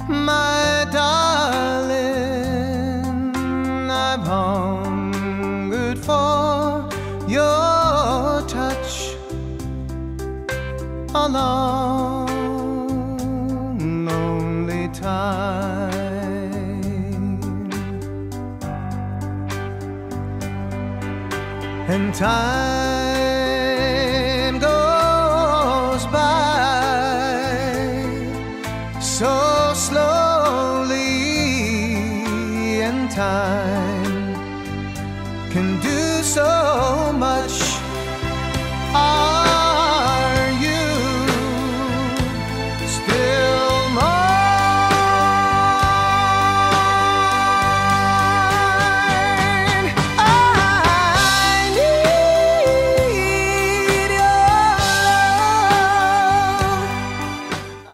my darling, I've hungered for your touch a long, lonely time, and time goes by so slowly, and time can do so much.